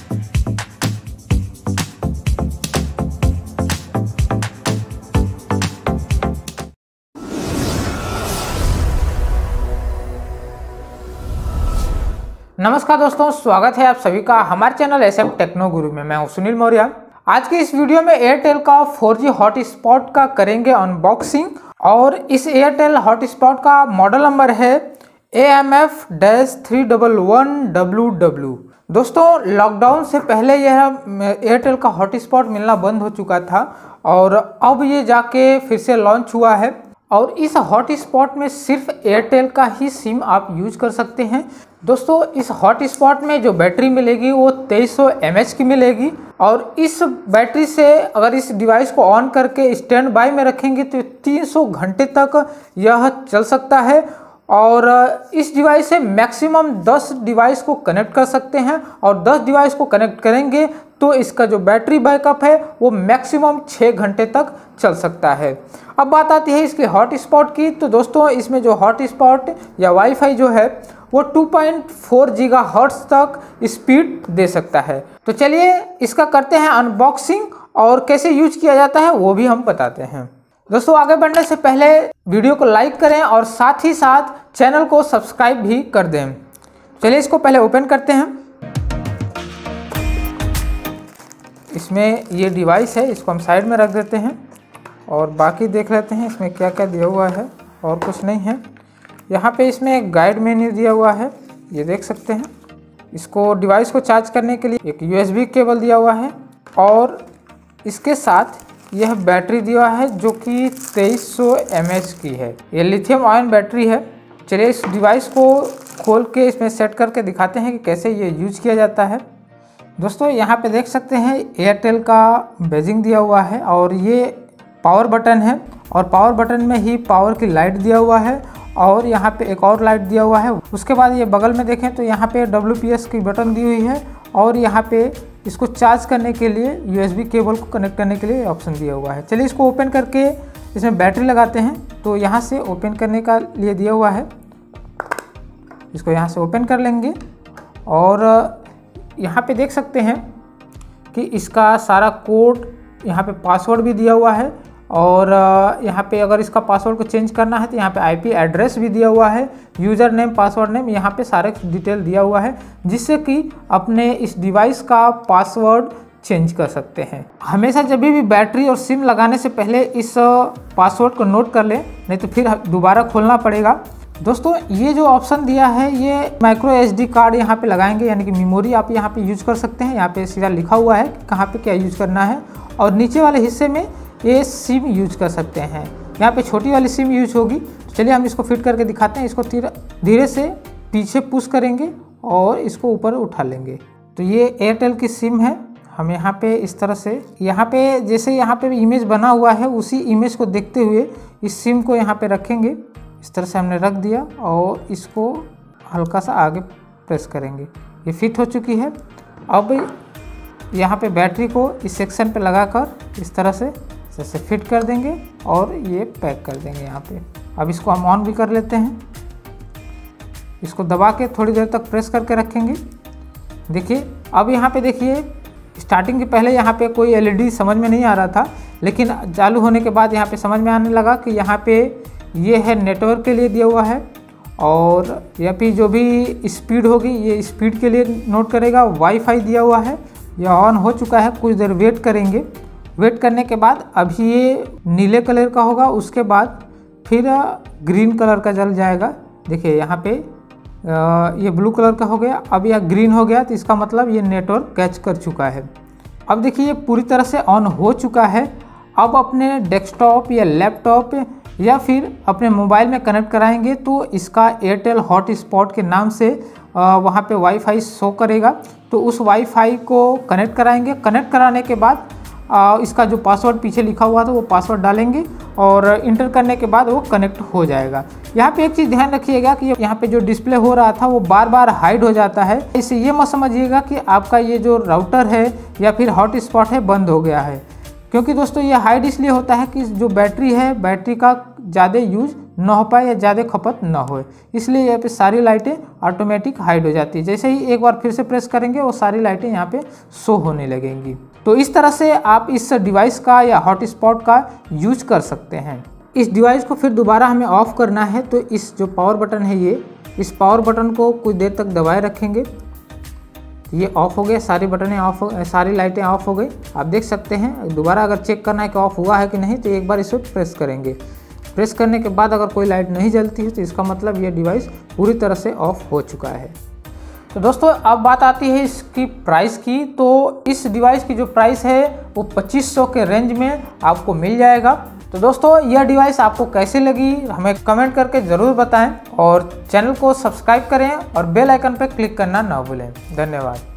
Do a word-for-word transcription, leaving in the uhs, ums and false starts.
नमस्कार दोस्तों, स्वागत है आप सभी का हमारे चैनल एस एम टेक्नो गुरु में। मैं हूं सुनील मौर्य। आज की इस वीडियो में एयरटेल का फोर जी हॉटस्पॉट का करेंगे अनबॉक्सिंग और इस एयरटेल हॉटस्पॉट का मॉडल नंबर है A M F three one one W W. दोस्तों, लॉकडाउन से पहले यह एयरटेल का हॉटस्पॉट मिलना बंद हो चुका था और अब ये जाके फिर से लॉन्च हुआ है और इस हॉटस्पॉट में सिर्फ एयरटेल का ही सिम आप यूज कर सकते हैं। दोस्तों, इस हॉटस्पॉट में जो बैटरी मिलेगी वो तेईस सौ एम एच की मिलेगी और इस बैटरी से अगर इस डिवाइस को ऑन करके स्टैंड बाय में रखेंगे तो तीन सौ घंटे तक यह चल सकता है और इस डिवाइस से मैक्सिमम दस डिवाइस को कनेक्ट कर सकते हैं और दस डिवाइस को कनेक्ट करेंगे तो इसका जो बैटरी बैकअप है वो मैक्सिमम छः घंटे तक चल सकता है। अब बात आती है इसके हॉटस्पॉट की। तो दोस्तों, इसमें जो हॉटस्पॉट या वाईफाई जो है वो टू पॉइंट फोर गीगाहर्ट्ज तक स्पीड दे सकता है। तो चलिए इसका करते हैं अनबॉक्सिंग और कैसे यूज किया जाता है वो भी हम बताते हैं। दोस्तों, आगे बढ़ने से पहले वीडियो को लाइक करें और साथ ही साथ चैनल को सब्सक्राइब भी कर दें। चलिए इसको पहले ओपन करते हैं। इसमें ये डिवाइस है, इसको हम साइड में रख देते हैं और बाकी देख लेते हैं इसमें क्या क्या दिया हुआ है। और कुछ नहीं है। यहाँ पे इसमें एक गाइड मेन्यू दिया हुआ है, ये देख सकते हैं। इसको डिवाइस को चार्ज करने के लिए एक यू एस बी केबल दिया हुआ है और इसके साथ यह बैटरी दिया हुआ है जो कि तेईस सौ एम एच की है। ये लिथियम आयन बैटरी है। चलिए इस डिवाइस को खोल के इसमें सेट करके दिखाते हैं कि कैसे ये यूज किया जाता है। दोस्तों, यहाँ पे देख सकते हैं एयरटेल का बैजिंग दिया हुआ है और ये पावर बटन है और पावर बटन में ही पावर की लाइट दिया हुआ है और यहाँ पे एक और लाइट दिया हुआ है। उसके बाद ये बगल में देखें तो यहाँ पे डब्ल्यू पी एस की बटन दी हुई है और यहाँ पे इसको चार्ज करने के लिए यू एस बी केबल को कनेक्ट करने के लिए ऑप्शन दिया हुआ है। चलिए इसको ओपन करके इसमें बैटरी लगाते हैं। तो यहाँ से ओपन करने का लिए दिया हुआ है, इसको यहाँ से ओपन कर लेंगे और यहाँ पे देख सकते हैं कि इसका सारा कोड, यहाँ पे पासवर्ड भी दिया हुआ है और यहाँ पे अगर इसका पासवर्ड को चेंज करना है तो यहाँ पे आई पी एड्रेस भी दिया हुआ है, यूज़र नेम, पासवर्ड नेम, यहाँ पे सारे डिटेल दिया हुआ है जिससे कि अपने इस डिवाइस का पासवर्ड चेंज कर सकते हैं। हमेशा जब भी बैटरी और सिम लगाने से पहले इस पासवर्ड को नोट कर लें, नहीं तो फिर दोबारा खोलना पड़ेगा। दोस्तों, ये जो ऑप्शन दिया है ये माइक्रो एस डी कार्ड यहाँ पे लगाएंगे, यानी कि मेमोरी आप यहाँ पे यूज कर सकते हैं। यहाँ पे सीधा लिखा हुआ है कि कहाँ पे क्या यूज करना है और नीचे वाले हिस्से में ये सिम यूज कर सकते हैं। यहाँ पे छोटी वाली सिम यूज होगी। तो चलिए हम इसको फिट करके दिखाते हैं। इसको धीरे से पीछे पुश करेंगे और इसको ऊपर उठा लेंगे। तो ये एयरटेल की सिम है। हम यहाँ पे इस तरह से, यहाँ पे जैसे यहाँ पे इमेज बना हुआ है उसी इमेज को देखते हुए इस सिम को यहाँ पे रखेंगे। इस तरह से हमने रख दिया और इसको हल्का सा आगे प्रेस करेंगे। ये फिट हो चुकी है। अब यहाँ पे बैटरी को इस सेक्शन पे लगाकर इस तरह से जैसे फिट कर देंगे और ये पैक कर देंगे यहाँ पे। अब इसको हम ऑन भी कर लेते हैं। इसको दबा के थोड़ी देर तक प्रेस करके रखेंगे। देखिए, अब यहाँ पे देखिए स्टार्टिंग के पहले यहाँ पे कोई एल ई डी समझ में नहीं आ रहा था, लेकिन चालू होने के बाद यहाँ पे समझ में आने लगा कि यहाँ पे ये है नेटवर्क के लिए दिया हुआ है और या फिर जो भी स्पीड होगी ये स्पीड के लिए नोट करेगा। वाईफाई दिया हुआ है, यह ऑन हो चुका है। कुछ देर वेट करेंगे। वेट करने के बाद अभी ये नीले कलर का होगा, उसके बाद फिर ग्रीन कलर का जल जाएगा। देखिए यहाँ पे ये ब्लू कलर का हो गया, अब यह ग्रीन हो गया, तो इसका मतलब ये नेटवर्क कैच कर चुका है। अब देखिए ये पूरी तरह से ऑन हो चुका है। अब अपने डेस्कटॉप या लैपटॉप या फिर अपने मोबाइल में कनेक्ट कराएंगे तो इसका एयरटेल हॉटस्पॉट के नाम से वहाँ पे वाईफाई शो करेगा। तो उस वाईफाई को कनेक्ट कराएंगे। कनेक्ट कराने के बाद आ, इसका जो पासवर्ड पीछे लिखा हुआ था वो पासवर्ड डालेंगे और इंटर करने के बाद वो कनेक्ट हो जाएगा। यहाँ पे एक चीज़ ध्यान रखिएगा कि यहाँ पे जो डिस्प्ले हो रहा था वो बार बार हाइड हो जाता है। इससे ये मत समझिएगा कि आपका ये जो राउटर है या फिर हॉटस्पॉट है बंद हो गया है, क्योंकि दोस्तों ये हाइड इसलिए होता है कि जो बैटरी है बैटरी का ज़्यादा यूज ना हो पाए या ज़्यादा खपत ना हो, इसलिए यहाँ पे सारी लाइटें ऑटोमेटिक हाइड हो जाती है। जैसे ही एक बार फिर से प्रेस करेंगे वो सारी लाइटें यहाँ पे शो होने लगेंगी। तो इस तरह से आप इस डिवाइस का या हॉटस्पॉट का यूज कर सकते हैं। इस डिवाइस को फिर दोबारा हमें ऑफ़ करना है, तो इस जो पावर बटन है ये इस पावर बटन को कुछ देर तक दबाए रखेंगे। ये ऑफ़ हो गया, सारी बटनें ऑफ हो, सारी लाइटें ऑफ हो गई। आप देख सकते हैं। दोबारा अगर चेक करना है कि ऑफ़ हुआ है कि नहीं, तो एक बार इसे प्रेस करेंगे। प्रेस करने के बाद अगर कोई लाइट नहीं जलती है तो इसका मतलब ये डिवाइस पूरी तरह से ऑफ हो चुका है। तो दोस्तों अब बात आती है इसकी प्राइस की। तो इस डिवाइस की जो प्राइस है वो पच्चीस सौ के रेंज में आपको मिल जाएगा। तो दोस्तों यह डिवाइस आपको कैसी लगी हमें कमेंट करके ज़रूर बताएं और चैनल को सब्सक्राइब करें और बेल आइकन पर क्लिक करना ना भूलें। धन्यवाद।